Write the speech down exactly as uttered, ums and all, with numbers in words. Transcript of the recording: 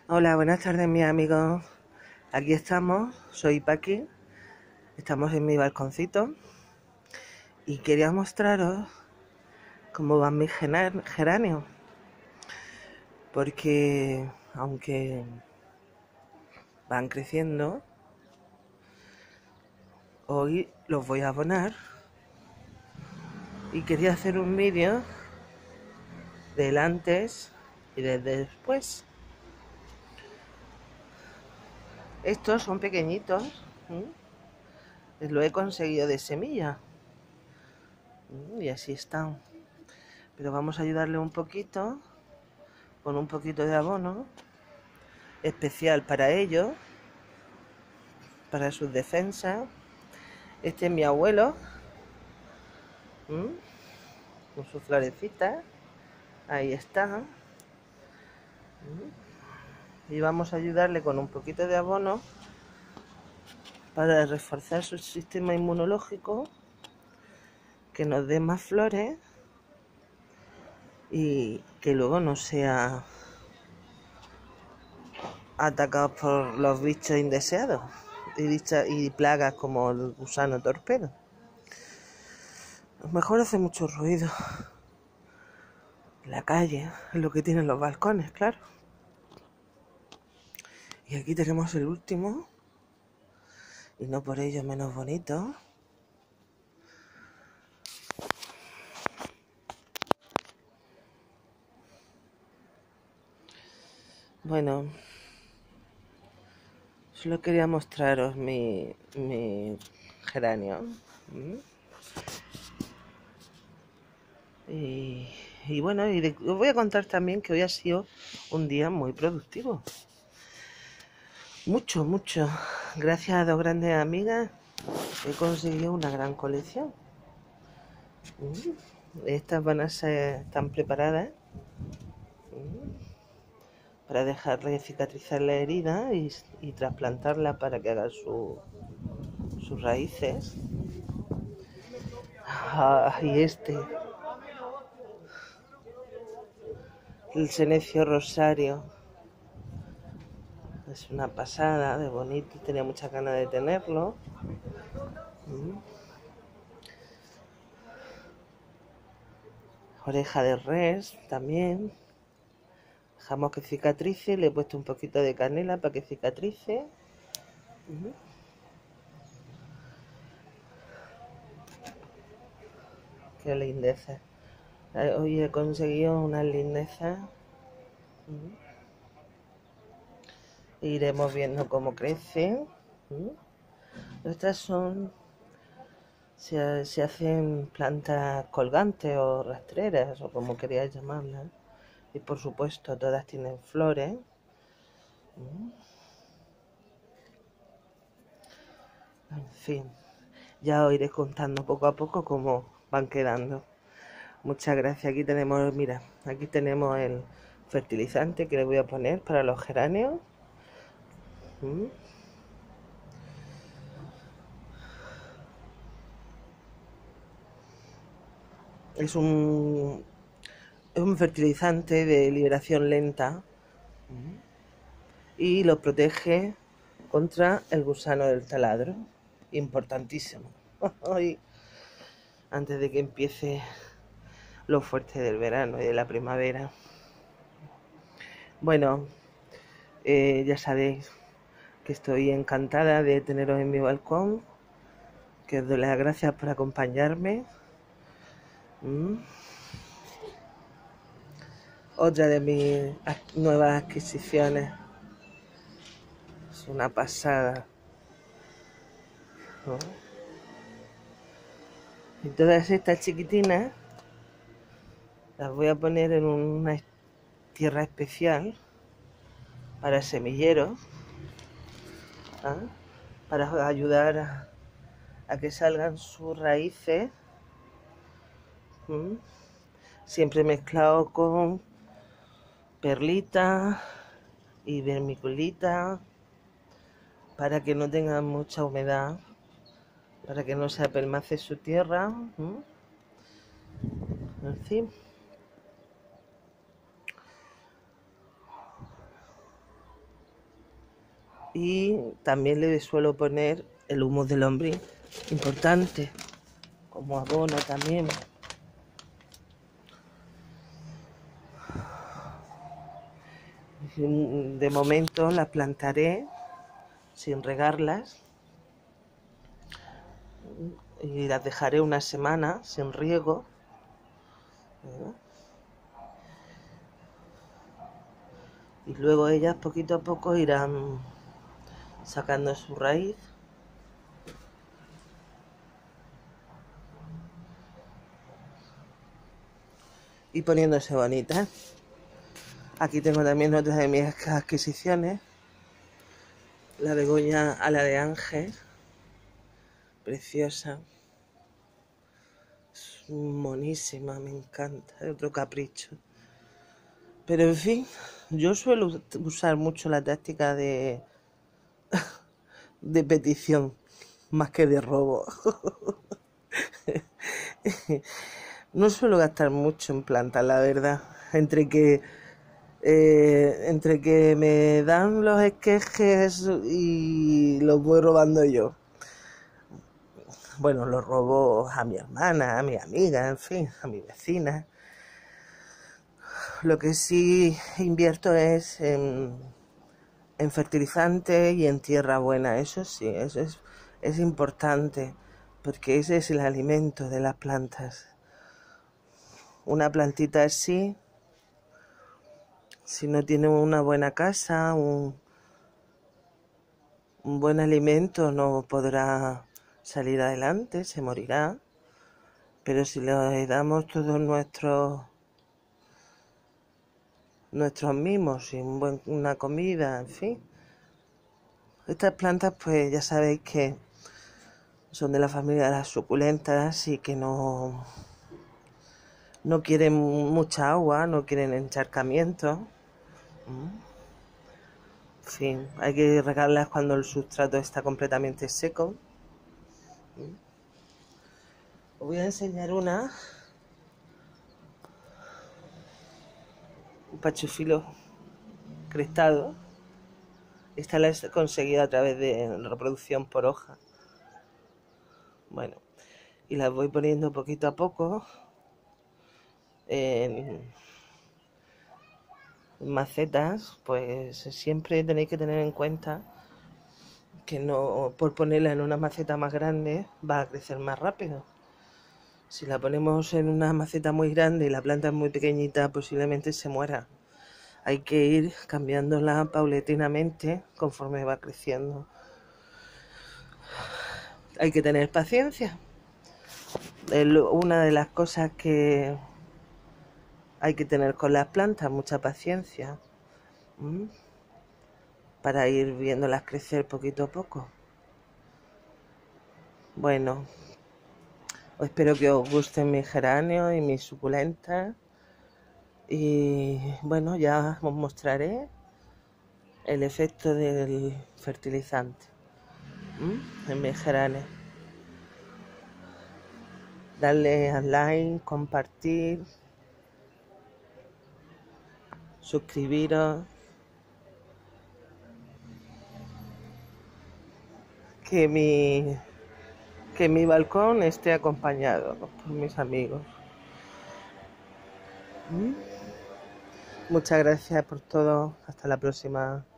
Hola, buenas tardes mis amigos. Aquí estamos, soy Paqui, estamos en mi balconcito y quería mostraros cómo van mis gena- geranios, porque aunque van creciendo, hoy los voy a abonar y quería hacer un vídeo del antes y del después. Estos son pequeñitos, ¿m? Lo he conseguido de semilla, ¿m? Y así están, pero vamos a ayudarle un poquito con un poquito de abono especial para ellos, para sus defensas. Este es mi abuelo, ¿m? Con sus florecitas, ahí está, ¿m? Y vamos a ayudarle con un poquito de abono para reforzar su sistema inmunológico, que nos dé más flores y que luego no sea atacado por los bichos indeseados y, bichos, y plagas como el gusano torpedo. A lo mejor hace mucho ruido en la calle, es lo que tienen los balcones, claro. Y aquí tenemos el último, y no por ello menos bonito. Bueno, solo quería mostraros mi, mi geranio. ¿Mm? Y, y bueno, y de, os voy a contar también que hoy ha sido un día muy productivo. Mucho, mucho. Gracias a dos grandes amigas he conseguido una gran colección. ¿Mm? Estas van a ser, están preparadas, ¿mm?, para dejarle cicatrizar la herida y, y trasplantarla para que haga su, sus raíces. Ah, y este, el senecio rosario, es una pasada de bonito, tenía muchas ganas de tenerlo. ¿Mm? Oreja de res también, dejamos que cicatrice, le he puesto un poquito de canela para que cicatrice. ¿Mm? Qué lindeza. Hoy he conseguido unas lindezas. ¿Mm? Iremos viendo cómo crecen. ¿Mm? Estas son, se, se hacen plantas colgantes o rastreras, o como queráis llamarlas. Y por supuesto todas tienen flores. ¿Mm? En fin, ya os iré contando poco a poco cómo van quedando. Muchas gracias. Aquí tenemos, mira, aquí tenemos el fertilizante que le voy a poner para los geranios. ¿Mm? Es un, es un fertilizante de liberación lenta. ¿Mm? Y los protege contra el gusano del taladro. Importantísimo. Antes de que empiece lo fuerte del verano y de la primavera. Bueno, eh, ya sabéis que estoy encantada de teneros en mi balcón, que os doy las gracias por acompañarme. ¿Mm? Otra de mis nuevas adquisiciones. Es una pasada, ¿no? Y todas estas chiquitinas las voy a poner en una tierra especial para semilleros, ¿ah?, para ayudar a, a que salgan sus raíces. ¿Mm? Siempre mezclado con perlita y vermiculita para que no tengan mucha humedad, para que no se apelmace su tierra. ¿Mm? En fin. Y también le suelo poner el humus de lombriz, importante, como abono también. De momento las plantaré sin regarlas y las dejaré una semana sin riego. Y luego ellas poquito a poco irán sacando su raíz. Y poniéndose bonitas. Aquí tengo también otra de mis adquisiciones. La begoña ala de ángel. Preciosa. Es monísima, me encanta. Es otro capricho. Pero en fin, yo suelo usar mucho la táctica de, de petición, más que de robo. No suelo gastar mucho en plantas, la verdad. Entre que eh, entre que me dan los esquejes y los voy robando yo. Bueno, los robo a mi hermana, a mi amiga, en fin, a mi vecina. Lo que sí invierto es en, en fertilizante y en tierra buena. Eso sí, eso es, es importante, porque ese es el alimento de las plantas. Una plantita así, si no tiene una buena casa, un, un buen alimento, no podrá salir adelante, se morirá. Pero si le damos todos nuestros nuestros mimos y un buen, una comida, en fin. Estas plantas, pues ya sabéis que son de la familia de las suculentas y que no no quieren mucha agua, no quieren encharcamiento. En fin, hay que regarlas cuando el sustrato está completamente seco. Os voy a enseñar una, un pachufilo crestado. Esta la he conseguido a través de reproducción por hoja. Bueno, y las voy poniendo poquito a poco en macetas. Pues siempre tenéis que tener en cuenta que no por ponerla en una maceta más grande va a crecer más rápido. Si la ponemos en una maceta muy grande y la planta es muy pequeñita, posiblemente se muera. Hay que ir cambiándola paulatinamente conforme va creciendo. Hay que tener paciencia. Una de las cosas que hay que tener con las plantas, mucha paciencia, ¿m? para ir viéndolas crecer poquito a poco. Bueno, espero que os gusten mis geranios y mis suculentas. Y bueno, ya os mostraré el efecto del fertilizante ¿m? en mis geranios. Darle a like, compartir, suscribiros. Que mi, que mi balcón esté acompañado por mis amigos. ¿Mm? Muchas gracias por todo. Hasta la próxima.